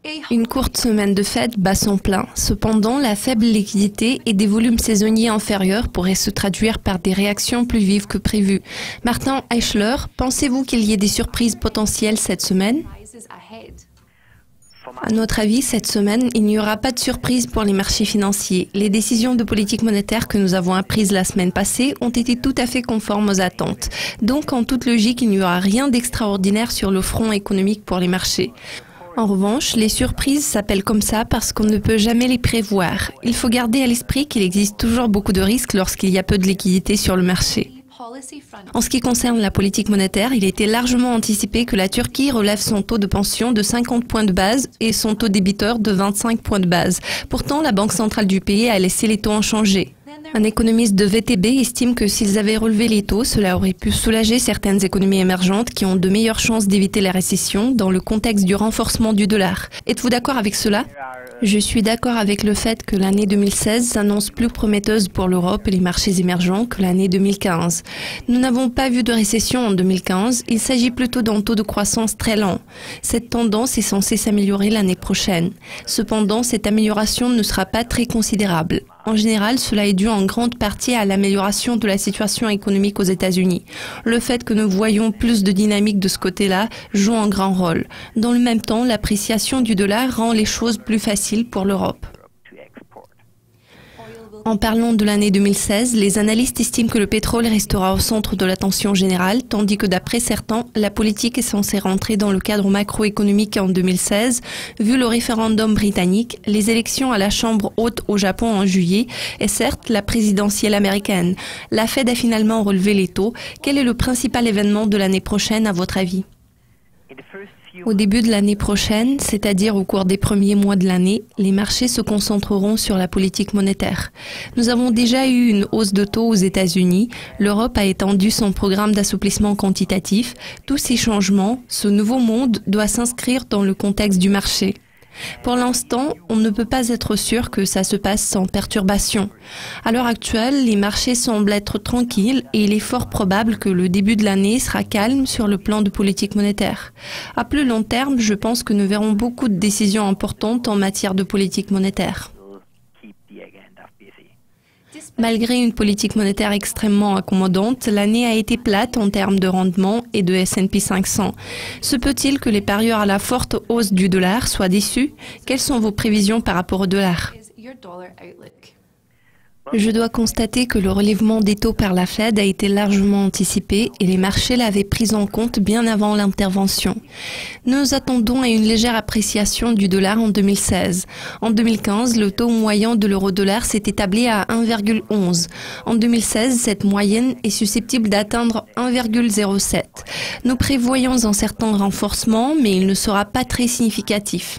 Une courte semaine de fête bat son plein. Cependant, la faible liquidité et des volumes saisonniers inférieurs pourraient se traduire par des réactions plus vives que prévues. Martin Eichler, pensez-vous qu'il y ait des surprises potentielles cette semaine? À notre avis, cette semaine, il n'y aura pas de surprise pour les marchés financiers. Les décisions de politique monétaire que nous avons apprises la semaine passée ont été tout à fait conformes aux attentes. Donc, en toute logique, il n'y aura rien d'extraordinaire sur le front économique pour les marchés. En revanche, les surprises s'appellent comme ça parce qu'on ne peut jamais les prévoir. Il faut garder à l'esprit qu'il existe toujours beaucoup de risques lorsqu'il y a peu de liquidité sur le marché. En ce qui concerne la politique monétaire, il était largement anticipé que la Turquie relève son taux de pension de 50 points de base et son taux débiteur de 25 points de base. Pourtant, la Banque centrale du pays a laissé les taux inchangés. Un économiste de VTB estime que s'ils avaient relevé les taux, cela aurait pu soulager certaines économies émergentes qui ont de meilleures chances d'éviter la récession dans le contexte du renforcement du dollar. Êtes-vous d'accord avec cela? Je suis d'accord avec le fait que l'année 2016 s'annonce plus prometteuse pour l'Europe et les marchés émergents que l'année 2015. Nous n'avons pas vu de récession en 2015, il s'agit plutôt d'un taux de croissance très lent. Cette tendance est censée s'améliorer l'année prochaine. Cependant, cette amélioration ne sera pas très considérable. En général, cela est dû en grande partie à l'amélioration de la situation économique aux États-Unis. Le fait que nous voyons plus de dynamique de ce côté-là joue un grand rôle. Dans le même temps, l'appréciation du dollar rend les choses plus faciles pour l'Europe. En parlant de l'année 2016, les analystes estiment que le pétrole restera au centre de l'attention générale, tandis que d'après certains, la politique est censée rentrer dans le cadre macroéconomique en 2016, vu le référendum britannique, les élections à la Chambre haute au Japon en juillet et certes la présidentielle américaine. La Fed a finalement relevé les taux. Quel est le principal événement de l'année prochaine à votre avis? Au début de l'année prochaine, c'est-à-dire au cours des premiers mois de l'année, les marchés se concentreront sur la politique monétaire. Nous avons déjà eu une hausse de taux aux États-Unis. L'Europe a étendu son programme d'assouplissement quantitatif. Tous ces changements, ce nouveau monde doit s'inscrire dans le contexte du marché. Pour l'instant, on ne peut pas être sûr que ça se passe sans perturbation. À l'heure actuelle, les marchés semblent être tranquilles et il est fort probable que le début de l'année sera calme sur le plan de politique monétaire. À plus long terme, je pense que nous verrons beaucoup de décisions importantes en matière de politique monétaire. Malgré une politique monétaire extrêmement accommodante, l'année a été plate en termes de rendement et de S&P 500. Se peut-il que les parieurs à la forte hausse du dollar soient déçus? Quelles sont vos prévisions par rapport au dollar? Je dois constater que le relèvement des taux par la Fed a été largement anticipé et les marchés l'avaient pris en compte bien avant l'intervention. Nous attendons à une légère appréciation du dollar en 2016. En 2015, le taux moyen de l'euro-dollar s'est établi à 1,11. En 2016, cette moyenne est susceptible d'atteindre 1,07. Nous prévoyons un certain renforcement, mais il ne sera pas très significatif.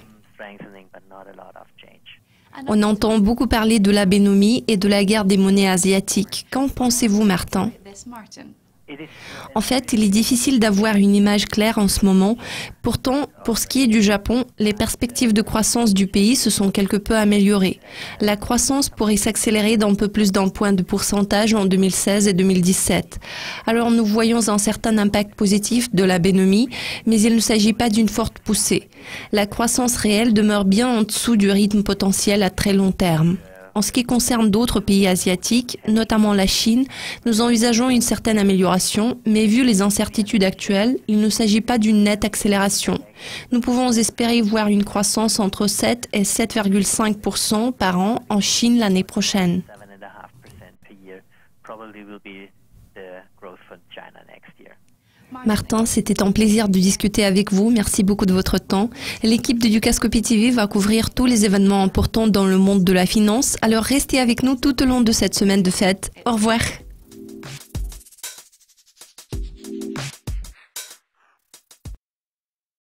On entend beaucoup parler de la bénomie et de la guerre des monnaies asiatiques. Qu'en pensez-vous, Martin? En fait, il est difficile d'avoir une image claire en ce moment. Pourtant, pour ce qui est du Japon, les perspectives de croissance du pays se sont quelque peu améliorées. La croissance pourrait s'accélérer d'un peu plus d'un point de pourcentage en 2016 et 2017. Alors nous voyons un certain impact positif de la bénomie, mais il ne s'agit pas d'une forte poussée. La croissance réelle demeure bien en dessous du rythme potentiel à très long terme. En ce qui concerne d'autres pays asiatiques, notamment la Chine, nous envisageons une certaine amélioration, mais vu les incertitudes actuelles, il ne s'agit pas d'une nette accélération. Nous pouvons espérer voir une croissance entre 7 et 7,5% par an en Chine l'année prochaine. Martin, c'était un plaisir de discuter avec vous. Merci beaucoup de votre temps. L'équipe de Dukascopy TV va couvrir tous les événements importants dans le monde de la finance. Alors restez avec nous tout au long de cette semaine de fête. Au revoir.